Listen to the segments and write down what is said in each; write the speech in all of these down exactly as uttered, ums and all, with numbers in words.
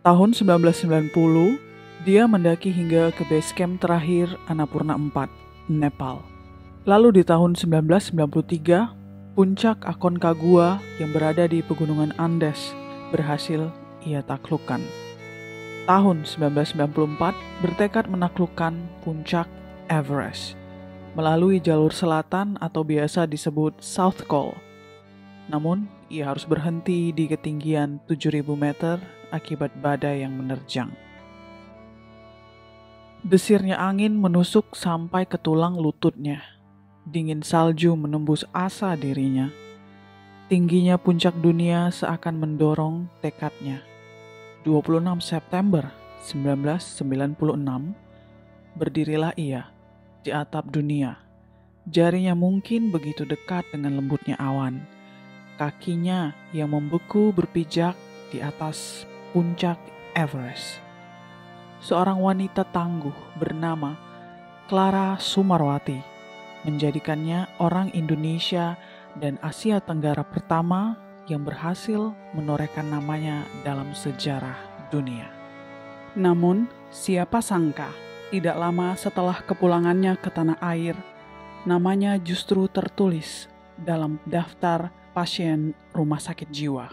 Tahun sembilan belas sembilan puluh, dia mendaki hingga ke base camp terakhir Annapurna empat, Nepal. Lalu di tahun sembilan belas sembilan puluh tiga, puncak Aconcagua yang berada di pegunungan Andes berhasil ia taklukkan. Tahun sembilan belas sembilan puluh empat bertekad menaklukkan puncak Everest melalui jalur selatan atau biasa disebut South Col. Namun, ia harus berhenti di ketinggian tujuh ribu meter akibat badai yang menerjang. Desirnya angin menusuk sampai ke tulang lututnya. Dingin salju menembus asa dirinya. Tingginya puncak dunia seakan mendorong tekadnya. dua puluh enam September sembilan belas sembilan puluh enam, berdirilah ia di atap dunia. Jarinya mungkin begitu dekat dengan lembutnya awan. Kakinya yang membeku berpijak di atas puncak Everest. Seorang wanita tangguh bernama Clara Sumarwati menjadikannya orang Indonesia dan Asia Tenggara pertama yang berhasil menorehkan namanya dalam sejarah dunia. Namun, siapa sangka tidak lama setelah kepulangannya ke tanah air, namanya justru tertulis dalam daftar pasien rumah sakit jiwa.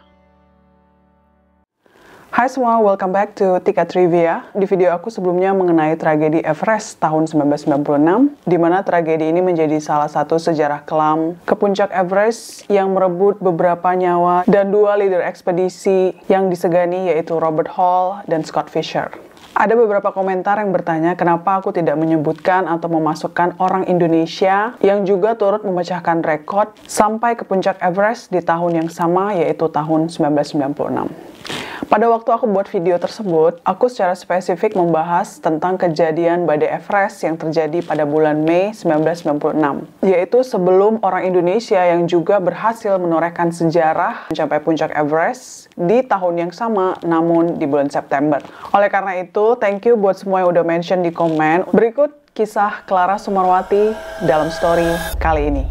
Hai semua, welcome back to Tika Trivia. Di video aku sebelumnya mengenai tragedi Everest tahun sembilan belas sembilan puluh enam, di mana tragedi ini menjadi salah satu sejarah kelam ke puncak Everest yang merebut beberapa nyawa dan dua leader ekspedisi yang disegani, yaitu Robert Hall dan Scott Fisher. Ada beberapa komentar yang bertanya kenapa aku tidak menyebutkan atau memasukkan orang Indonesia yang juga turut memecahkan rekor sampai ke puncak Everest di tahun yang sama, yaitu tahun sembilan belas sembilan puluh enam. Pada waktu aku buat video tersebut, aku secara spesifik membahas tentang kejadian badai Everest yang terjadi pada bulan Mei sembilan belas sembilan puluh enam, yaitu sebelum orang Indonesia yang juga berhasil menorehkan sejarah mencapai puncak Everest di tahun yang sama, namun di bulan September. Oleh karena itu, thank you buat semua yang udah mention di komen. Berikut kisah Clara Sumarwati dalam story kali ini.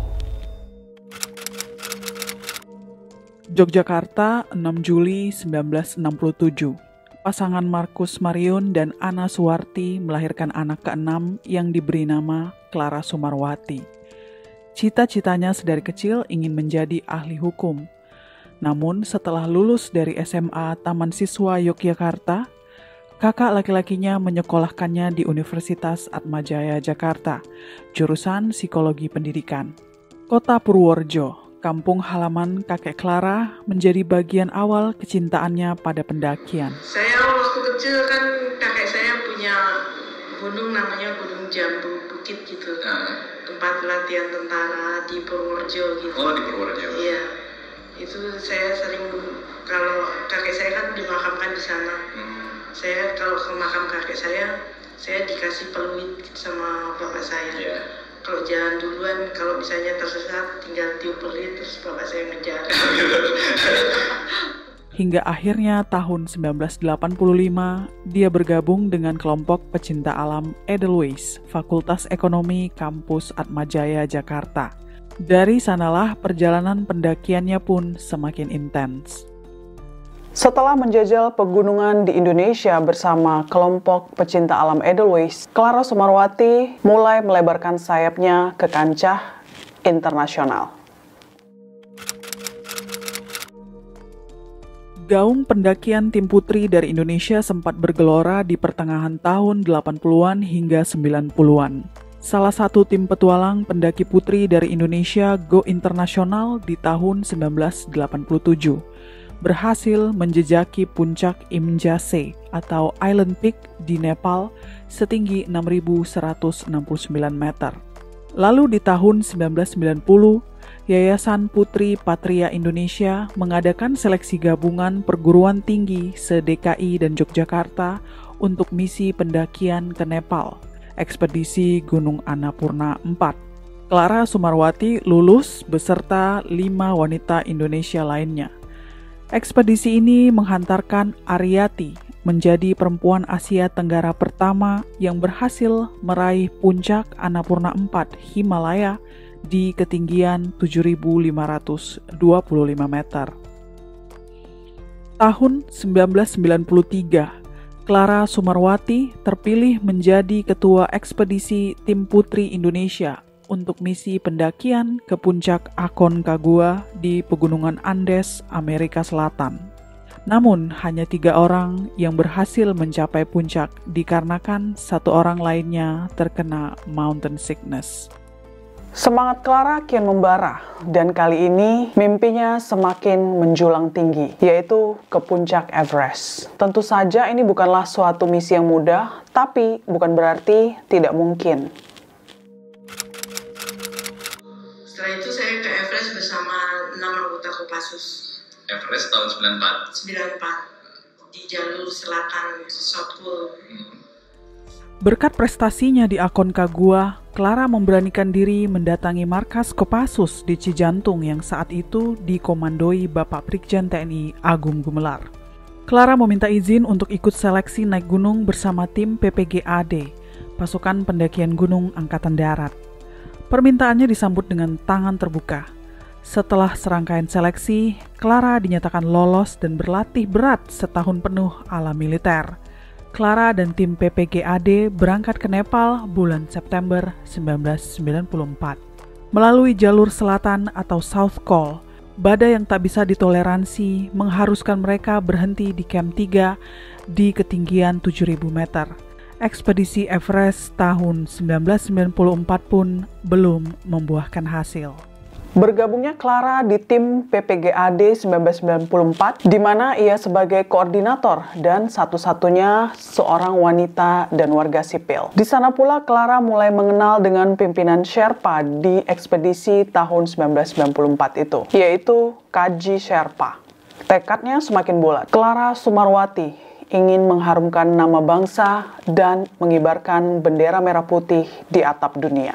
Yogyakarta, enam Juli sembilan belas enam puluh tujuh. Pasangan Markus Mariun dan Anna Suwarti melahirkan anak keenam yang diberi nama Clara Sumarwati. Cita-citanya sedari kecil ingin menjadi ahli hukum. Namun setelah lulus dari S M A Taman Siswa Yogyakarta, kakak laki-lakinya menyekolahkannya di Universitas Atmajaya Jakarta, jurusan Psikologi Pendidikan. Kota Purworejo, kampung halaman kakek Clara, menjadi bagian awal kecintaannya pada pendakian. Saya waktu kecil kan kakek saya punya gunung namanya Gunung Jambu Bukit gitu, nah, tempat latihan tentara di Purworejo gitu. Oh, di Purworejo. Iya, itu saya sering, kalau kakek saya kan dimakamkan di sana. Hmm. Saya kalau ke makam kakek saya, saya dikasih peluit sama bapak saya. Yeah. Kalau jalan duluan, kalau misalnya tersesat, tinggal tiup peluit, terus bapak saya ngejar. Hingga akhirnya tahun sembilan belas delapan puluh lima, dia bergabung dengan kelompok pecinta alam Edelweiss, Fakultas Ekonomi Kampus Atmajaya Jakarta. Dari sanalah perjalanan pendakiannya pun semakin intens. Setelah menjajal pegunungan di Indonesia bersama kelompok pecinta alam Edelweiss, Clara Sumarwati mulai melebarkan sayapnya ke kancah internasional. Gaung pendakian tim putri dari Indonesia sempat bergelora di pertengahan tahun delapan puluhan hingga sembilan puluhan. Salah satu tim petualang pendaki putri dari Indonesia go internasional di tahun sembilan belas delapan puluh tujuh. Berhasil menjejaki puncak Imjase atau Island Peak di Nepal setinggi enam ribu seratus enam puluh sembilan meter. Lalu di tahun sembilan belas sembilan puluh, Yayasan Putri Patria Indonesia mengadakan seleksi gabungan perguruan tinggi se-D K I dan Yogyakarta untuk misi pendakian ke Nepal, ekspedisi Gunung Annapurna empat. Clara Sumarwati lulus beserta lima wanita Indonesia lainnya. Ekspedisi ini menghantarkan Aryati menjadi perempuan Asia Tenggara pertama yang berhasil meraih puncak Annapurna empat Himalaya di ketinggian tujuh ribu lima ratus dua puluh lima meter. Tahun sembilan belas sembilan puluh tiga, Clara Sumarwati terpilih menjadi Ketua Ekspedisi Tim Putri Indonesia untuk misi pendakian ke puncak Aconcagua di Pegunungan Andes, Amerika Selatan. Namun, hanya tiga orang yang berhasil mencapai puncak dikarenakan satu orang lainnya terkena mountain sickness. Semangat Clara kian membara, dan kali ini mimpinya semakin menjulang tinggi, yaitu ke puncak Everest. Tentu saja ini bukanlah suatu misi yang mudah, tapi bukan berarti tidak mungkin. Setelah itu saya ke Everest bersama enam anggota Kopassus. Everest tahun sembilan puluh empat? sembilan puluh empat, di jalur selatan South Pole. Hmm. Berkat prestasinya di Aconcagua, Clara memberanikan diri mendatangi markas Kopassus di Cijantung yang saat itu dikomandoi Bapak Brigjen T N I Agung Gumelar. Clara meminta izin untuk ikut seleksi naik gunung bersama tim P P G A D, Pasukan Pendakian Gunung Angkatan Darat. Permintaannya disambut dengan tangan terbuka. Setelah serangkaian seleksi, Clara dinyatakan lolos dan berlatih berat setahun penuh ala militer. Clara dan tim P P G A D berangkat ke Nepal bulan September sembilan belas sembilan puluh empat. Melalui jalur selatan atau South Col, badai yang tak bisa ditoleransi mengharuskan mereka berhenti di Camp tiga di ketinggian tujuh ribu meter. Ekspedisi Everest tahun sembilan belas sembilan puluh empat pun belum membuahkan hasil. Bergabungnya Clara di tim P P G A D sembilan belas sembilan puluh empat, di mana ia sebagai koordinator dan satu-satunya seorang wanita dan warga sipil. Di sana pula Clara mulai mengenal dengan pimpinan Sherpa di ekspedisi tahun sembilan belas sembilan puluh empat itu, yaitu Kaji Sherpa. Tekadnya semakin bulat. Clara Sumarwati ingin mengharumkan nama bangsa dan mengibarkan bendera merah putih di atap dunia.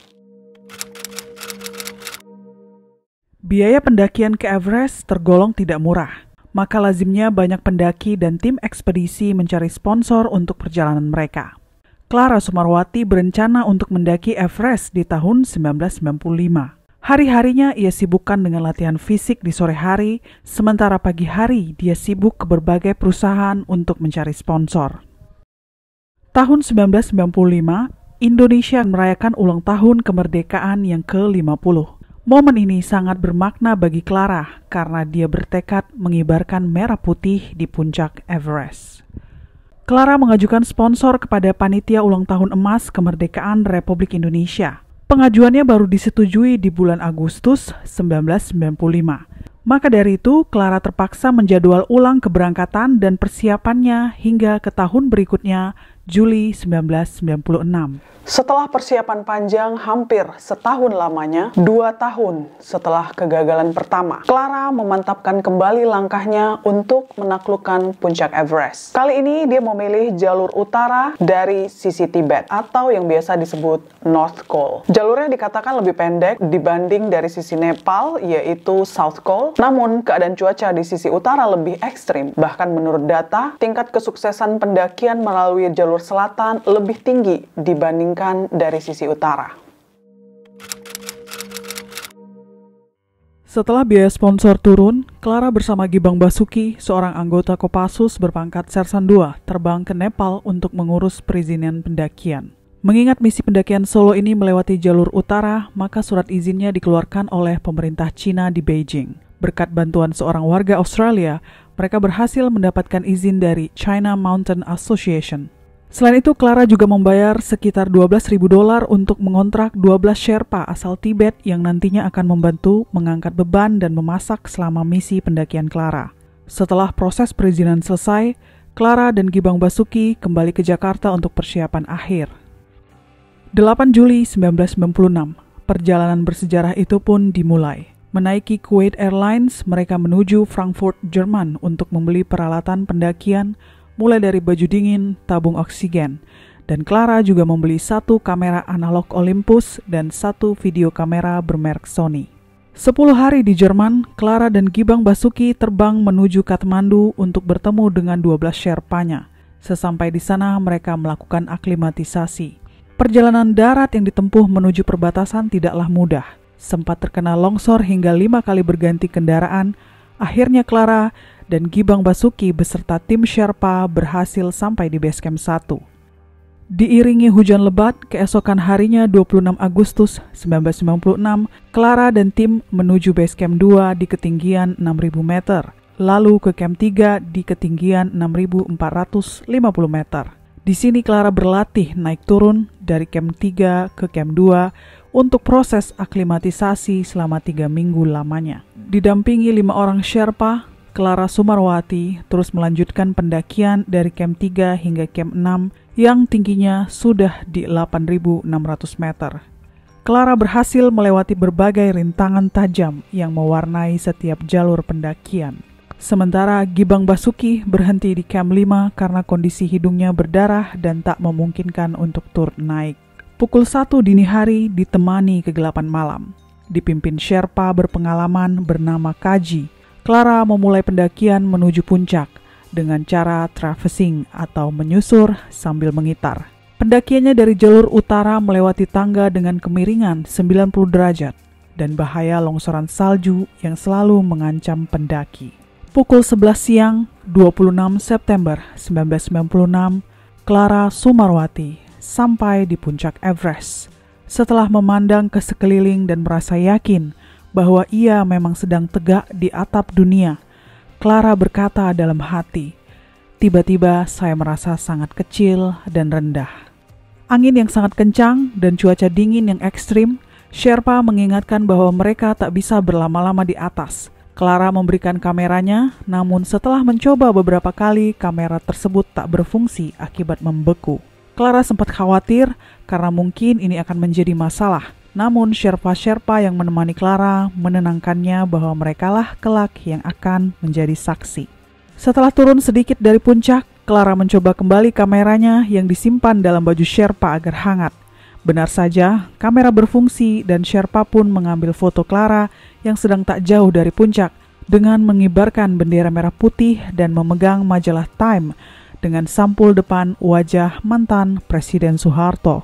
Biaya pendakian ke Everest tergolong tidak murah, maka lazimnya banyak pendaki dan tim ekspedisi mencari sponsor untuk perjalanan mereka. Clara Sumarwati berencana untuk mendaki Everest di tahun sembilan belas sembilan puluh lima. Hari-harinya ia sibukkan dengan latihan fisik di sore hari, sementara pagi hari dia sibuk ke berbagai perusahaan untuk mencari sponsor. Tahun sembilan belas sembilan puluh lima, Indonesia merayakan ulang tahun kemerdekaan yang ke lima puluh. Momen ini sangat bermakna bagi Clara karena dia bertekad mengibarkan merah putih di puncak Everest. Clara mengajukan sponsor kepada Panitia Ulang Tahun Emas Kemerdekaan Republik Indonesia. Pengajuannya baru disetujui di bulan Agustus sembilan belas sembilan puluh lima. Maka dari itu, Clara terpaksa menjadwal ulang keberangkatan dan persiapannya hingga ke tahun berikutnya, Juli sembilan belas sembilan puluh enam. Setelah persiapan panjang hampir setahun lamanya, dua tahun setelah kegagalan pertama, Clara memantapkan kembali langkahnya untuk menaklukkan puncak Everest. Kali ini dia memilih jalur utara dari sisi Tibet atau yang biasa disebut North Col. Jalurnya dikatakan lebih pendek dibanding dari sisi Nepal, yaitu South Col. Namun keadaan cuaca di sisi utara lebih ekstrim. Bahkan menurut data, tingkat kesuksesan pendakian melalui jalur selatan lebih tinggi dibandingkan dari sisi utara. Setelah biaya sponsor turun, Clara bersama Gibang Basuki, seorang anggota Kopassus berpangkat Sersan dua, terbang ke Nepal untuk mengurus perizinan pendakian. Mengingat misi pendakian solo ini melewati jalur utara, maka surat izinnya dikeluarkan oleh pemerintah Cina di Beijing. Berkat bantuan seorang warga Australia, mereka berhasil mendapatkan izin dari China Mountain Association. Selain itu, Clara juga membayar sekitar dua belas ribu dolar untuk mengontrak dua belas Sherpa asal Tibet yang nantinya akan membantu mengangkat beban dan memasak selama misi pendakian Clara. Setelah proses perizinan selesai, Clara dan Gibang Basuki kembali ke Jakarta untuk persiapan akhir. delapan Juli sembilan belas sembilan puluh enam, perjalanan bersejarah itu pun dimulai. Menaiki Kuwait Airlines, mereka menuju Frankfurt, Jerman untuk membeli peralatan pendakian mulai dari baju dingin, tabung oksigen, dan Clara juga membeli satu kamera analog Olympus dan satu video kamera bermerek Sony. Sepuluh hari di Jerman, Clara dan Gibang Basuki terbang menuju Kathmandu untuk bertemu dengan dua belas Sherpanya. Sesampai di sana, mereka melakukan aklimatisasi. Perjalanan darat yang ditempuh menuju perbatasan tidaklah mudah. Sempat terkena longsor hingga lima kali berganti kendaraan, Akhirnya Clara dan Gibang Basuki beserta tim Sherpa berhasil sampai di base camp satu. Diiringi hujan lebat, keesokan harinya dua puluh enam Agustus seribu sembilan ratus sembilan puluh enam, Clara dan tim menuju base camp dua di ketinggian enam ribu meter, lalu ke camp tiga di ketinggian enam ribu empat ratus lima puluh meter. Di sini Clara berlatih naik turun dari camp tiga ke camp dua untuk proses aklimatisasi selama tiga minggu lamanya. Didampingi lima orang Sherpa, Clara Sumarwati terus melanjutkan pendakian dari camp tiga hingga camp enam yang tingginya sudah di delapan ribu enam ratus meter. Clara berhasil melewati berbagai rintangan tajam yang mewarnai setiap jalur pendakian. Sementara Gibang Basuki berhenti di camp lima karena kondisi hidungnya berdarah dan tak memungkinkan untuk turun naik. Pukul satu dini hari ditemani kegelapan malam. Dipimpin Sherpa berpengalaman bernama Kaji, Clara memulai pendakian menuju puncak dengan cara traversing atau menyusur sambil mengitar. Pendakiannya dari jalur utara melewati tangga dengan kemiringan sembilan puluh derajat dan bahaya longsoran salju yang selalu mengancam pendaki. Pukul sebelas siang, dua puluh enam September seribu sembilan ratus sembilan puluh enam, Clara Sumarwati sampai di puncak Everest. Setelah memandang ke sekeliling dan merasa yakin bahwa ia memang sedang tegak di atap dunia, Clara berkata dalam hati, "Tiba-tiba saya merasa sangat kecil dan rendah." Angin yang sangat kencang dan cuaca dingin yang ekstrim, Sherpa mengingatkan bahwa mereka tak bisa berlama-lama di atas. Clara memberikan kameranya, namun setelah mencoba beberapa kali, kamera tersebut tak berfungsi akibat membeku. Clara sempat khawatir karena mungkin ini akan menjadi masalah. Namun Sherpa-Sherpa yang menemani Clara menenangkannya bahwa merekalah kelak yang akan menjadi saksi. Setelah turun sedikit dari puncak, Clara mencoba kembali kameranya yang disimpan dalam baju Sherpa agar hangat. Benar saja, kamera berfungsi dan Sherpa pun mengambil foto Clara yang sedang tak jauh dari puncak dengan mengibarkan bendera merah putih dan memegang majalah Time dengan sampul depan wajah mantan Presiden Soeharto.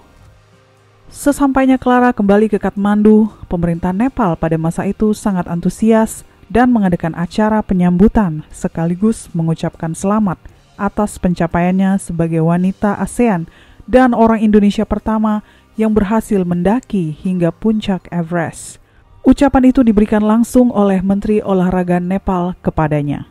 Sesampainya Clara kembali ke Kathmandu, pemerintah Nepal pada masa itu sangat antusias dan mengadakan acara penyambutan sekaligus mengucapkan selamat atas pencapaiannya sebagai wanita ASEAN dan orang Indonesia pertama yang berhasil mendaki hingga puncak Everest. Ucapan itu diberikan langsung oleh Menteri Olahraga Nepal kepadanya.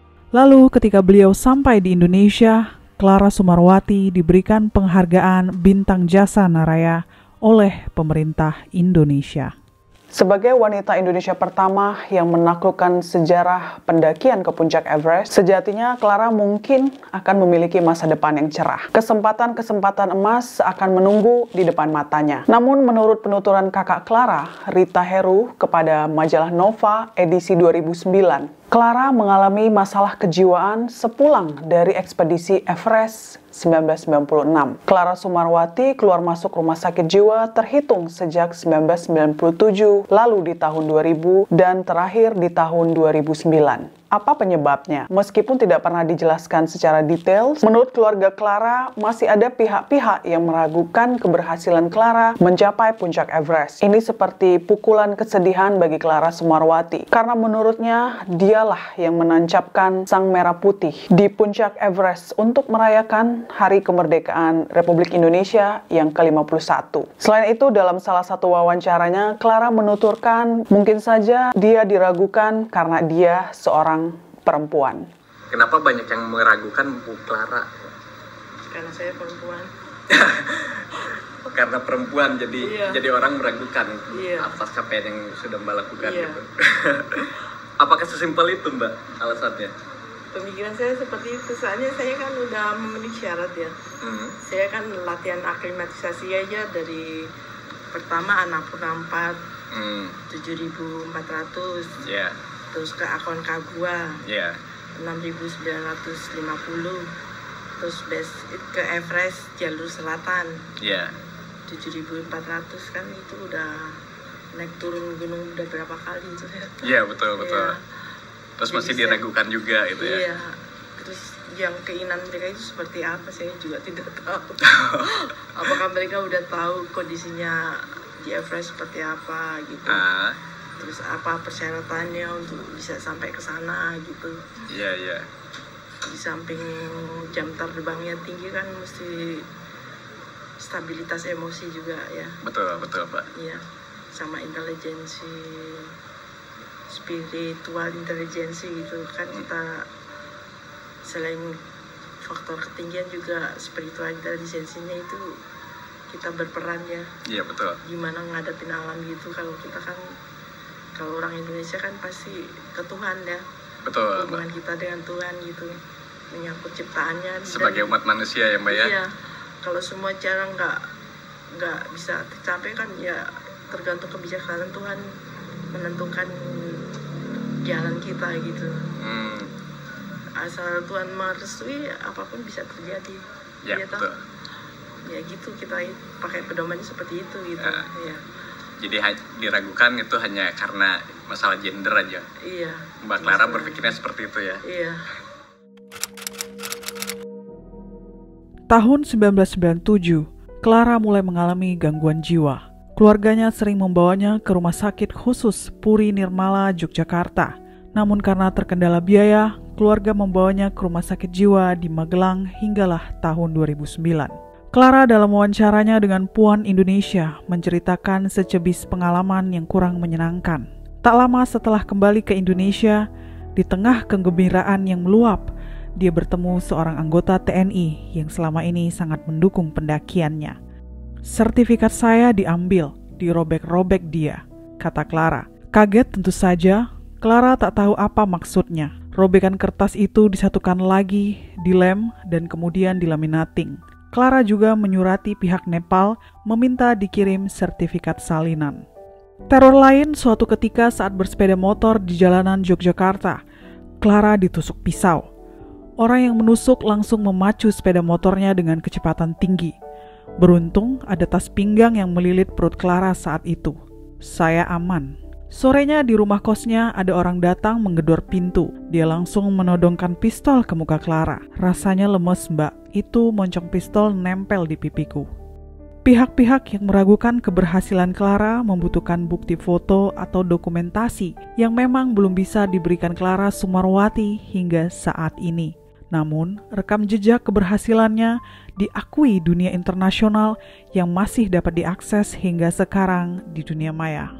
Lalu ketika beliau sampai di Indonesia, Clara Sumarwati diberikan penghargaan Bintang Jasa Naraya oleh pemerintah Indonesia. Sebagai wanita Indonesia pertama yang menaklukkan sejarah pendakian ke puncak Everest, sejatinya Clara mungkin akan memiliki masa depan yang cerah. Kesempatan-kesempatan emas akan menunggu di depan matanya. Namun menurut penuturan kakak Clara, Rita Heru, kepada majalah Nova edisi dua ribu sembilan, Clara mengalami masalah kejiwaan sepulang dari ekspedisi Everest seribu sembilan ratus sembilan puluh enam. Clara Sumarwati keluar masuk rumah sakit jiwa terhitung sejak seribu sembilan ratus sembilan puluh tujuh, lalu di tahun dua ribu, dan terakhir di tahun dua ribu sembilan. Apa penyebabnya? Meskipun tidak pernah dijelaskan secara detail, menurut keluarga Clara masih ada pihak-pihak yang meragukan keberhasilan Clara mencapai puncak Everest. Ini seperti pukulan kesedihan bagi Clara Sumarwati, karena menurutnya dialah yang menancapkan sang merah putih di puncak Everest untuk merayakan Hari Kemerdekaan Republik Indonesia yang ke lima puluh satu. Selain itu, dalam salah satu wawancaranya, Clara menuturkan mungkin saja dia diragukan karena dia seorang perempuan. Kenapa banyak yang meragukan Bu Clara? Karena saya perempuan. Karena perempuan jadi iya. jadi orang meragukan iya. atas capaian yang sudah Mbak lakukan iya. gitu. Apakah sesimpel itu Mbak alasannya? Pemikiran saya seperti itu, soalnya saya kan udah memenuhi syarat ya. Hmm. Saya kan latihan aklimatisasi aja dari pertama Annapurna empat, hmm. tujuh ribu empat ratus. Yeah. Terus ke Aconcagua yeah. enam ribu sembilan ratus lima puluh, terus base ke Everest jalur selatan yeah. tujuh ribu empat ratus, kan itu udah naik turun gunung udah berapa kali itu ya. Iya yeah, betul betul. Yeah. Terus jadi masih diragukan saya, juga itu ya. Iya. Terus yang keinginan mereka itu seperti apa saya juga tidak tahu. Apakah mereka udah tahu kondisinya di Everest seperti apa gitu. Uh. Terus apa persyaratannya untuk bisa sampai ke sana gitu. Iya, iya. Di samping jam terbangnya tinggi kan mesti stabilitas emosi juga ya. Betul, betul, Mbak. Iya, sama intelijensi, spiritual intelijensi gitu kan. Kita selain faktor ketinggian juga spiritual intelijensinya itu kita berperan ya. Iya, betul. Gimana ngadepin alam gitu. Kalau kita kan, kalau orang Indonesia kan pasti ke Tuhan ya. Betul, hubungan Mbak. kita dengan Tuhan gitu, menyangkut ciptaannya. Sebagai dan, umat manusia ya, Mbak ya. Iya, kalau semua cara nggak nggak bisa tercapai kan ya tergantung kebijaksanaan Tuhan menentukan jalan kita gitu. Hmm. Asal Tuhan merestui apapun bisa terjadi. Ya, ya betul. Ya gitu, kita pakai pedomannya seperti itu gitu. Ya. Ya. Jadi ha- diragukan itu hanya karena masalah gender aja. Iya. Mbak Clara Masalah. berpikirnya seperti itu ya. Iya. Tahun sembilan belas sembilan puluh tujuh, Clara mulai mengalami gangguan jiwa. Keluarganya sering membawanya ke rumah sakit khusus Puri Nirmala, Yogyakarta. Namun karena terkendala biaya, keluarga membawanya ke rumah sakit jiwa di Magelang hinggalah tahun dua ribu sembilan. Clara dalam wawancaranya dengan Puan Indonesia menceritakan secebis pengalaman yang kurang menyenangkan. Tak lama setelah kembali ke Indonesia, di tengah kegembiraan yang meluap, dia bertemu seorang anggota T N I yang selama ini sangat mendukung pendakiannya. Sertifikat saya diambil, dirobek-robek dia, kata Clara. Kaget tentu saja, Clara tak tahu apa maksudnya. Robekan kertas itu disatukan lagi, dilem, dan kemudian dilaminating. Clara juga menyurati pihak Nepal meminta dikirim sertifikat salinan. Teror lain suatu ketika saat bersepeda motor di jalanan Yogyakarta, Clara ditusuk pisau. Orang yang menusuk langsung memacu sepeda motornya dengan kecepatan tinggi. Beruntung ada tas pinggang yang melilit perut Clara saat itu. Saya aman. Sorenya di rumah kosnya ada orang datang menggedor pintu. Dia langsung menodongkan pistol ke muka Clara. Rasanya lemes, Mbak. Itu moncong pistol nempel di pipiku. Pihak-pihak yang meragukan keberhasilan Clara membutuhkan bukti foto atau dokumentasi yang memang belum bisa diberikan Clara Sumarwati hingga saat ini. Namun, rekam jejak keberhasilannya diakui dunia internasional yang masih dapat diakses hingga sekarang di dunia maya.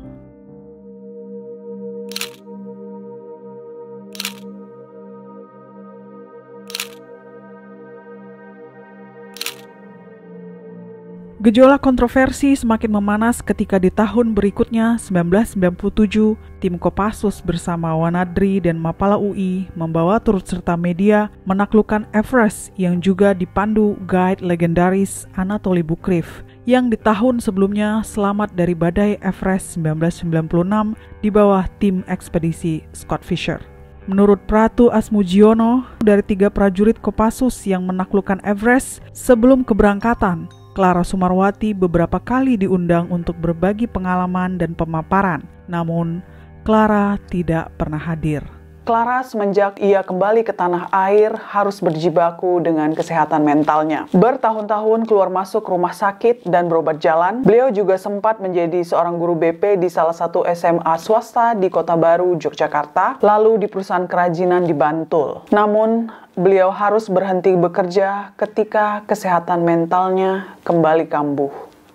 Gejolak kontroversi semakin memanas ketika di tahun berikutnya, sembilan belas sembilan puluh tujuh, tim Kopassus bersama Wanadri dan Mapala U I membawa turut serta media menaklukkan Everest yang juga dipandu guide legendaris Anatoly Bukriv yang di tahun sebelumnya selamat dari badai Everest sembilan belas sembilan puluh enam di bawah tim ekspedisi Scott Fisher. Menurut Pratu Asmujiono, dari tiga prajurit Kopassus yang menaklukkan Everest sebelum keberangkatan, Clara Sumarwati beberapa kali diundang untuk berbagi pengalaman dan pemaparan, namun Clara tidak pernah hadir. Clara semenjak ia kembali ke tanah air harus berjibaku dengan kesehatan mentalnya. Bertahun-tahun keluar masuk rumah sakit dan berobat jalan, beliau juga sempat menjadi seorang guru B P di salah satu S M A swasta di Kota Baru, Yogyakarta, lalu di perusahaan kerajinan di Bantul. Namun, beliau harus berhenti bekerja ketika kesehatan mentalnya kembali kambuh.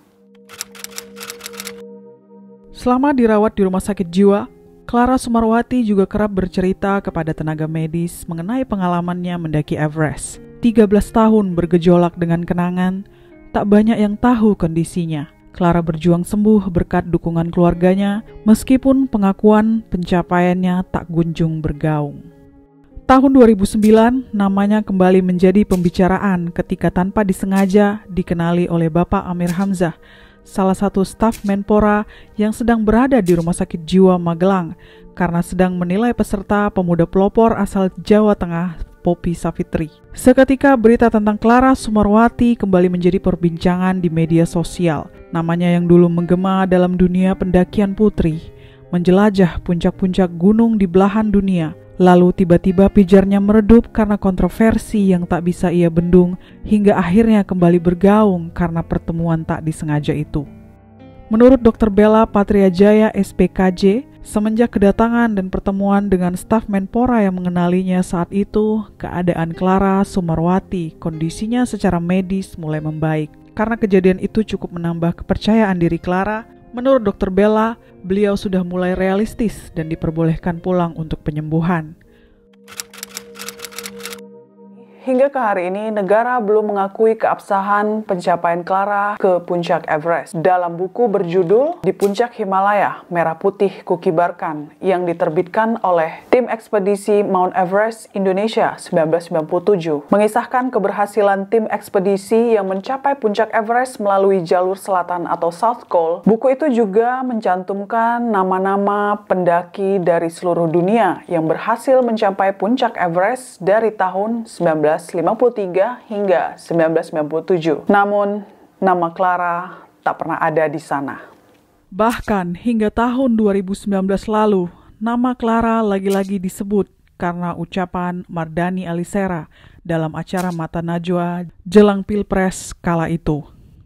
Selama dirawat di rumah sakit jiwa, Clara Sumarwati juga kerap bercerita kepada tenaga medis mengenai pengalamannya mendaki Everest. tiga belas tahun bergejolak dengan kenangan, tak banyak yang tahu kondisinya. Clara berjuang sembuh berkat dukungan keluarganya, meskipun pengakuan pencapaiannya tak kunjung bergaung. Tahun dua ribu sembilan, namanya kembali menjadi pembicaraan ketika tanpa disengaja dikenali oleh Bapak Amir Hamzah, salah satu staf Menpora yang sedang berada di Rumah Sakit Jiwa Magelang karena sedang menilai peserta pemuda pelopor asal Jawa Tengah, Poppy Savitri. Seketika berita tentang Clara Sumarwati kembali menjadi perbincangan di media sosial. Namanya yang dulu menggema dalam dunia pendakian putri, menjelajah puncak-puncak gunung di belahan dunia, lalu tiba-tiba pijarnya meredup karena kontroversi yang tak bisa ia bendung, hingga akhirnya kembali bergaung karena pertemuan tak disengaja itu. Menurut dokter Bella Patriajaya S P K J, Semenjak kedatangan dan pertemuan dengan staf Menpora yang mengenalinya saat itu, keadaan Clara Sumarwati kondisinya secara medis mulai membaik. Karena kejadian itu cukup menambah kepercayaan diri Clara, menurut dokter Bella, beliau sudah mulai realistis dan diperbolehkan pulang untuk penyembuhan. Hingga ke hari ini, negara belum mengakui keabsahan pencapaian Clara ke puncak Everest. Dalam buku berjudul Di Puncak Himalaya, Merah Putih Kukibarkan yang diterbitkan oleh tim ekspedisi Mount Everest Indonesia seribu sembilan ratus sembilan puluh tujuh, mengisahkan keberhasilan tim ekspedisi yang mencapai puncak Everest melalui jalur selatan atau South Col. Buku itu juga mencantumkan nama-nama pendaki dari seluruh dunia yang berhasil mencapai puncak Everest dari tahun sembilan belas lima puluh tiga hingga sembilan belas sembilan puluh tujuh. Namun, nama Clara tak pernah ada di sana. Bahkan hingga tahun dua ribu sembilan belas lalu, nama Clara lagi-lagi disebut karena ucapan Mardhani Alisera dalam acara Mata Najwa jelang Pilpres kala itu.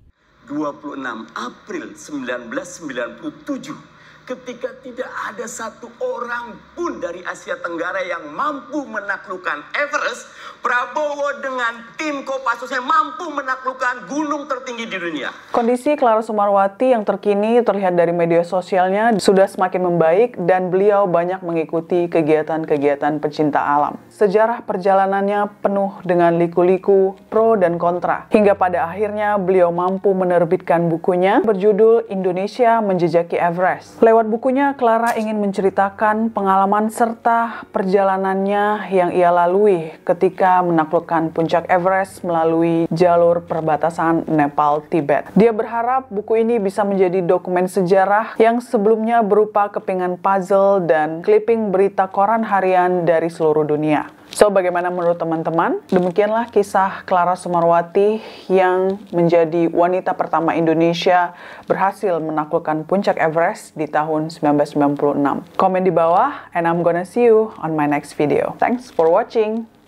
dua puluh enam April seribu sembilan ratus sembilan puluh tujuh, ketika tidak ada satu orang pun dari Asia Tenggara yang mampu menaklukkan Everest, Prabowo dengan tim Kopassusnya mampu menaklukkan gunung tertinggi di dunia. Kondisi Clara Sumarwati yang terkini terlihat dari media sosialnya sudah semakin membaik dan beliau banyak mengikuti kegiatan-kegiatan pecinta alam. Sejarah perjalanannya penuh dengan liku-liku, pro dan kontra. Hingga pada akhirnya beliau mampu menerbitkan bukunya berjudul Indonesia Menjejaki Everest. Lewat bukunya, Clara ingin menceritakan pengalaman serta perjalanannya yang ia lalui ketika menaklukkan puncak Everest melalui jalur perbatasan Nepal-Tibet. Dia berharap buku ini bisa menjadi dokumen sejarah yang sebelumnya berupa kepingan puzzle dan clipping berita koran harian dari seluruh dunia. So, bagaimana menurut teman-teman? Demikianlah kisah Clara Sumarwati yang menjadi wanita pertama Indonesia berhasil menaklukkan puncak Everest di tahun seribu sembilan ratus sembilan puluh enam. Komen di bawah and I'm gonna see you on my next video. Thanks for watching.